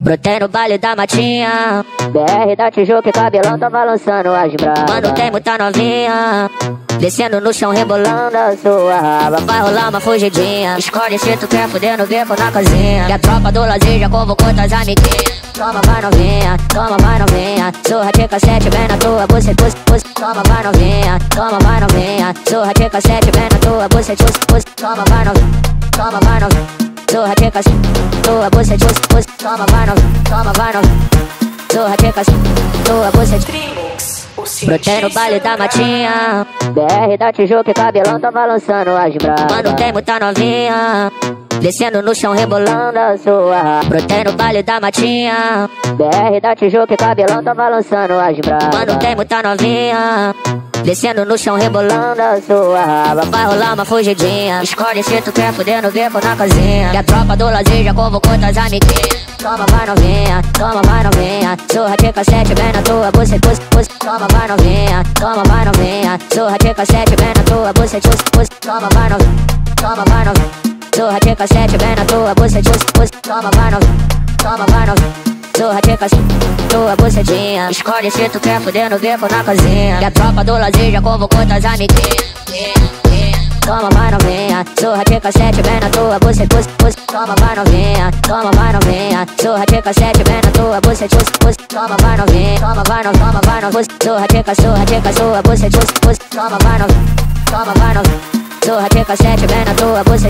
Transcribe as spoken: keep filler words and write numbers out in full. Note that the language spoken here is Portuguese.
Brotei no baile da matinha, B R da Tijuca e cabelão tá balançando as bravas. Mano, tem muita novinha, descendo no chão rebolando a sua raba. Vai rolar uma fugidinha, escolhe se tu quer fuder no beco na cozinha. Que a tropa do lazer já convocou tuas amiguinhas. Toma, vai novinha, toma, vai novinha. Surra de cassete bem na tua buceta, buceta, buceta. Toma, vai novinha, toma, vai novinha. Surra de cassete bem na tua buceta, buceta, buceta. Toma, vai novinha, toma, vai novinha. Surra de cassete, tua buceta, buceta, buceta. Toma, vai novinha, toma, vai novinha. Surra de cassete, tua buceta. Brotei no baile da matinha, B R da Tijuca e cabelão tá balançando as bravas. Mano, tem muita novinha, descendo no chão rebolando a sua raba. Brotei no baile da matinha, B R da Tijuca e cabelão tá balançando as bravas. Mano, tem muita novinha, descendo no chão rebolando a sua raba. Vai rolar uma fugidinha, escolhe se tu quer fuder no beco na cozinha. Que a tropa do lazer já convocou tuas amiguinhas. Toma, vai novinha, toma, vai novinha. Surra de cassete bem na tua buceta, buceta, buceta. Toma, vai novinha, toma, vai novinha. Surra de cassete bem na tua buceta, buceta, buceta. Toma, vai novinha, toma, vai novinha. Surra de cassete bem na tua buceta, buceta, buceta. Toma, vai novinha, toma, vai novinha. Surra de cassete, tua bucetinha. Escolhe se tu quer fuder no beco na cozinha. Que a tropa do lazer já convocou tuas amiguinhas. Toma, vai novinha, surra de cassete bem na tua buceta, buceta, buceta. Toma, vai novinha, toma, vai novinha. Surra de cassete bem na tua buceta, buceta, buceta. Toma, vai novinha, toma, vai novinha, toma, vai novinha. Surra de cassete, surra de cassete, tua buceta, buceta, buceta. Toma, vai novinha, toma, vai novinha. Surra de cassete bem na tua buceta.